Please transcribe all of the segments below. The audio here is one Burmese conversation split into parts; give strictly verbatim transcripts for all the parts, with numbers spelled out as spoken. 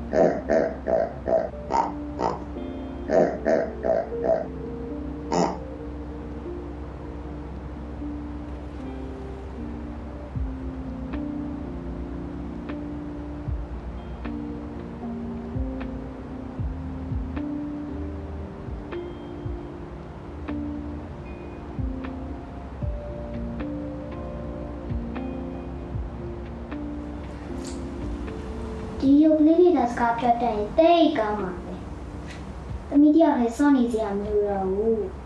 ဒီရုပ်လေးတွေနဲ့စကားပြောတတ်ရင်တိတ်ကောင်းပါပဲ။သမီးတယောက်လည်းစောင့်နေစရာမလိုတော့ဘူး။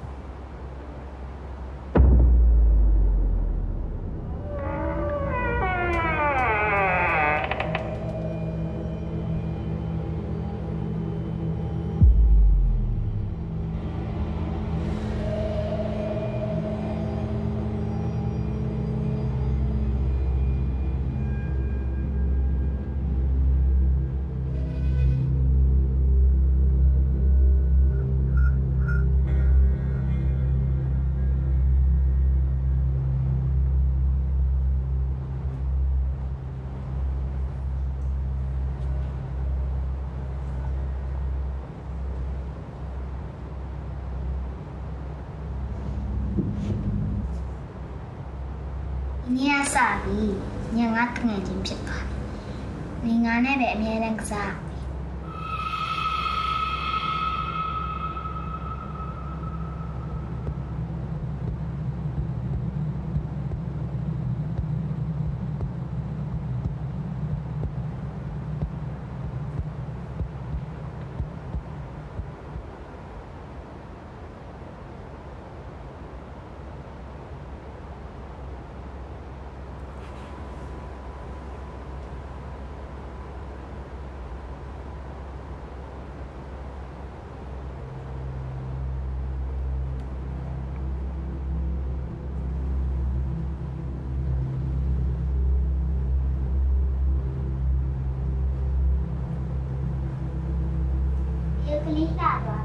ညစားပြီးညငါတငယ်ချင်းဖြစ်သွားတယ်။ငါနဲ့ပဲအမြဲတမ်းကစားကလေးလာသွား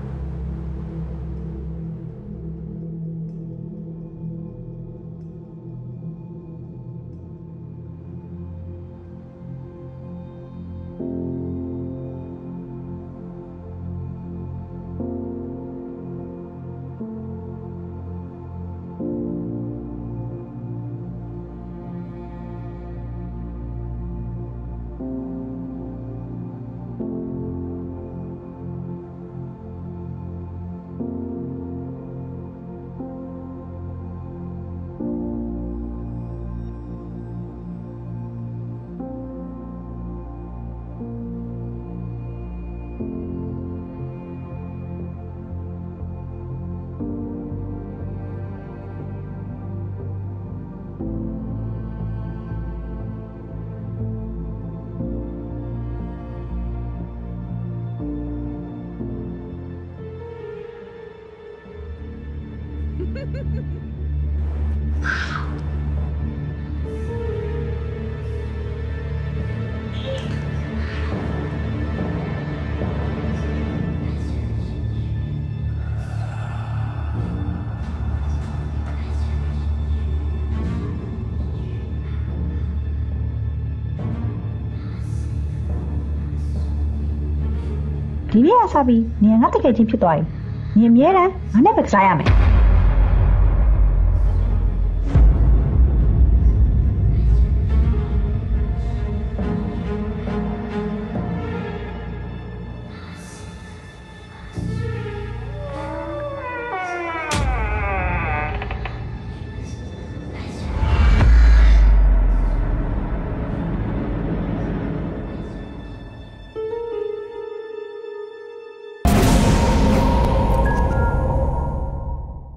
ဒီနေ့အစားပြီးနေငါတကယ်ချင်းဖြစ်သွားပြီ။နေအမြဲတမ်းငါနဲ့ပဲကစားရမယ်။